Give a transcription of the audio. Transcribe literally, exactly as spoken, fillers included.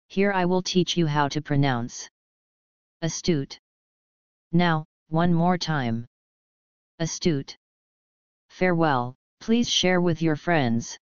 Here I will teach you how to pronounce astute. Now, one more time. Astute. Farewell, please share with your friends.